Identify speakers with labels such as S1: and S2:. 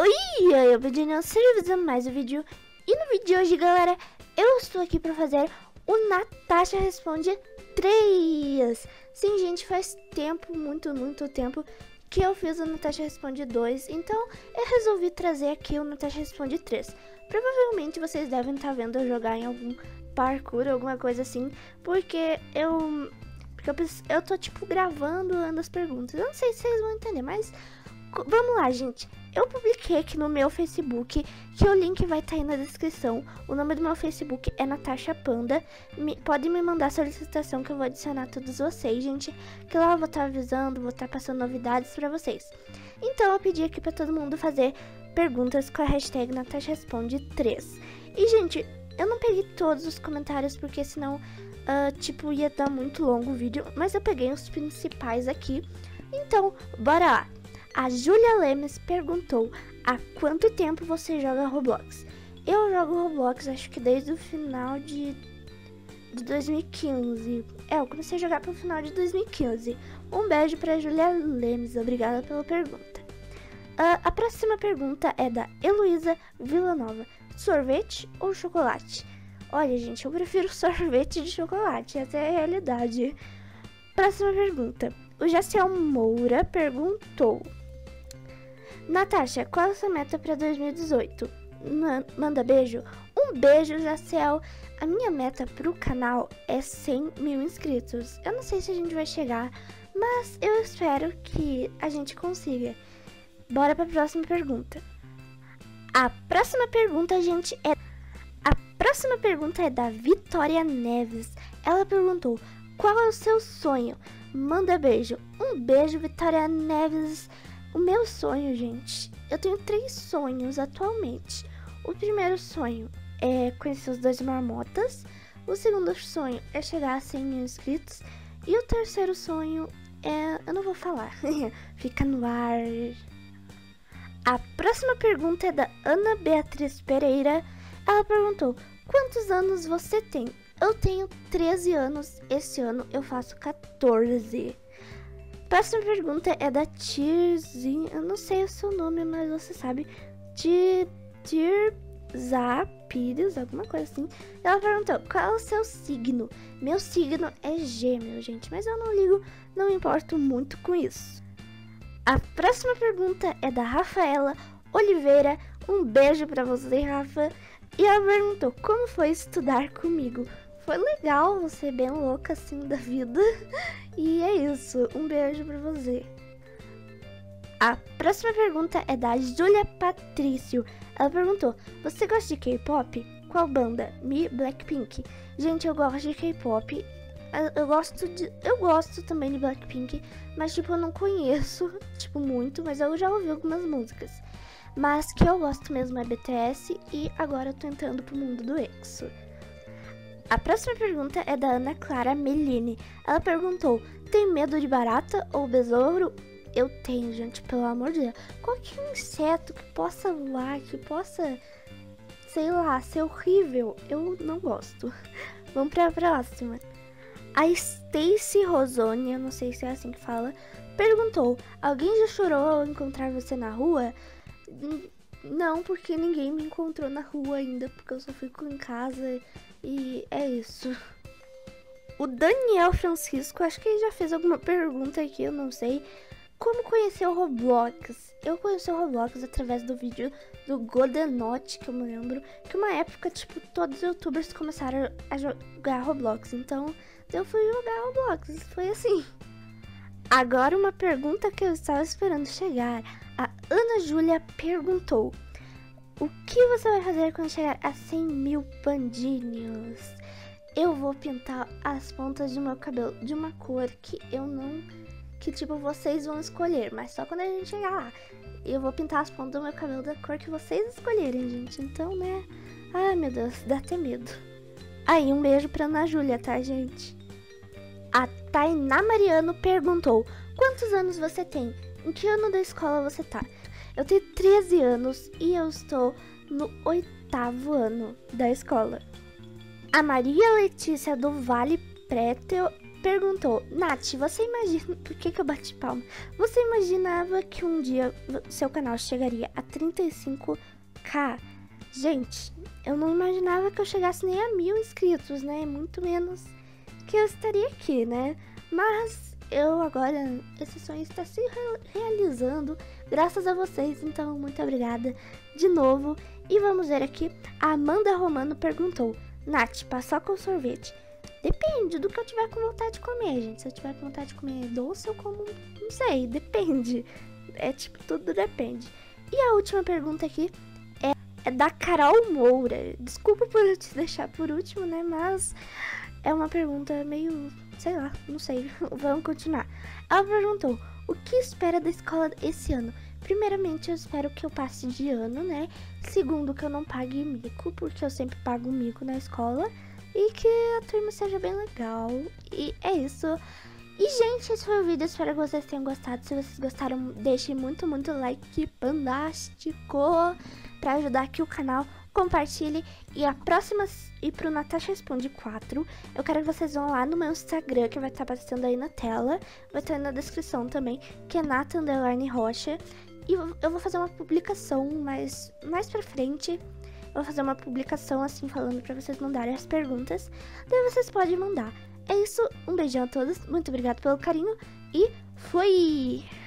S1: Oi, eu pedi seja mais um vídeo. E no vídeo de hoje, galera, eu estou aqui para fazer o Natasha Responde 3. Sim, gente, faz tempo, muito tempo que eu fiz o Natasha Responde 2. Então, eu resolvi trazer aqui o Natasha Responde 3. Provavelmente vocês devem estar vendo eu jogar em algum parkour, alguma coisa assim, porque eu tô, tipo, gravando as perguntas. Eu não sei se vocês vão entender, mas vamos lá, gente. Eu publiquei aqui no meu Facebook, que o link vai estar aí na descrição. O nome do meu Facebook é Natasha Panda. Pode me mandar solicitação que eu vou adicionar todos vocês, gente. Que lá eu vou estar avisando, vou estar passando novidades pra vocês. Então eu pedi aqui pra todo mundo fazer perguntas com a hashtag Natasha Responde 3. E, gente, eu não peguei todos os comentários, porque senão, tipo, ia dar muito longo o vídeo. Mas eu peguei os principais aqui. Então, bora lá. A Júlia Lemes perguntou: há quanto tempo você joga Roblox? Eu jogo Roblox acho que desde o final de 2015. Eu comecei a jogar pro final de 2015. Um beijo pra Júlia Lemes, obrigada pela pergunta. A próxima pergunta é da Heloísa Villanova: sorvete ou chocolate? Olha, gente, eu prefiro sorvete de chocolate, essa é a realidade. Próxima pergunta. O Jaciel Moura perguntou: Natasha, qual é a sua meta para 2018? Manda beijo. Um beijo, Jaciel. A minha meta pro canal é 100 mil inscritos. Eu não sei se a gente vai chegar, mas eu espero que a gente consiga. Bora para a próxima pergunta. A próxima pergunta, gente, é da Vitória Neves. Ela perguntou: qual é o seu sonho? Manda beijo. Um beijo, Vitória Neves. O meu sonho, gente, eu tenho 3 sonhos atualmente. O primeiro sonho é conhecer os 2 marmotas. O segundo sonho é chegar a 100 mil inscritos. E o terceiro sonho é... eu não vou falar. Fica no ar. A próxima pergunta é da Ana Beatriz Pereira. Ela perguntou: quantos anos você tem? Eu tenho 13 anos. Esse ano eu faço 14. Próxima pergunta é da Tirzinha. Eu não sei o seu nome, mas você sabe. Tirza Pires, alguma coisa assim. Ela perguntou: qual é o seu signo? Meu signo é Gêmeo, gente, mas eu não ligo, não me importo muito com isso. A próxima pergunta é da Rafaela Oliveira. Um beijo pra você, Rafa. E ela perguntou: como foi estudar comigo? Foi legal, você é bem louca assim da vida. E é isso, um beijo pra você. A próxima pergunta é da Júlia Patrício. Ela perguntou: você gosta de K-pop? Qual banda? Blackpink. Gente, eu gosto de K-pop. Eu gosto também de Blackpink, mas tipo, eu não conheço, tipo, muito, mas eu já ouvi algumas músicas. Mas que eu gosto mesmo é BTS e agora eu tô entrando pro mundo do EXO. A próxima pergunta é da Ana Clara Meline. Ela perguntou: tem medo de barata ou besouro? Eu tenho, gente, pelo amor de Deus. Qualquer inseto que possa voar, que possa, sei lá, ser horrível, eu não gosto. Vamos pra próxima. A Stacy Rosone, eu não sei se é assim que fala, perguntou: alguém já chorou ao encontrar você na rua? Não, porque ninguém me encontrou na rua ainda, porque eu só fico em casa e é isso. O Daniel Francisco, acho que ele já fez alguma pergunta aqui, eu não sei. Como conhecer o Roblox? Eu conheci o Roblox através do vídeo do Godenote, que eu me lembro, que uma época, tipo, todos os youtubers começaram a jogar Roblox, então eu fui jogar Roblox, foi assim. Agora uma pergunta que eu estava esperando chegar. A Ana Júlia perguntou: o que você vai fazer quando chegar a 100 mil pandinhos? Eu vou pintar as pontas do meu cabelo de uma cor que eu não... que tipo, vocês vão escolher, mas só quando a gente chegar lá. Eu vou pintar as pontas do meu cabelo da cor que vocês escolherem, gente. Então, né? Ai, meu Deus, dá até medo. Aí, um beijo pra Ana Júlia, tá, gente? A Tainá Mariano perguntou: quantos anos você tem? Em que ano da escola você tá? Eu tenho 13 anos e eu estou no 8º ano da escola. A Maria Letícia do Vale Preto perguntou: Nath, você imagina... Por que eu bati palma? Você imaginava que um dia seu canal chegaria a 35k? Gente, eu não imaginava que eu chegasse nem a 1000 inscritos, né? Muito menos que eu estaria aqui, né? Mas eu agora, esse sonho está se realizando graças a vocês, então muito obrigada de novo. E vamos ver aqui, a Amanda Romano perguntou: Nath, paçoca ou sorvete? Depende do que eu tiver com vontade de comer, gente. Se eu tiver com vontade de comer doce, eu como, não sei, depende. É tipo, tudo depende. E a última pergunta aqui é da Carol Moura. Desculpa por eu te deixar por último, né? Mas é uma pergunta meio, sei lá, não sei. Vamos continuar. Ela perguntou: o que espera da escola esse ano? Primeiramente, eu espero que eu passe de ano, né? Segundo, que eu não pague mico, porque eu sempre pago mico na escola. E que a turma seja bem legal. E é isso. E, gente, esse foi o vídeo. Espero que vocês tenham gostado. Se vocês gostaram, deixem muito like fantástico pra ajudar aqui o canal. Compartilhe. E a próxima, e pro Natasha Responde 4, eu quero que vocês vão lá no meu Instagram, que vai estar aparecendo aí na tela. Vai estar aí na descrição também, que é Nata_Rocha. E eu vou fazer uma publicação mais pra frente. Eu vou fazer uma publicação assim, falando pra vocês mandarem as perguntas. Daí vocês podem mandar. É isso, um beijão a todos. Muito obrigada pelo carinho. E fui!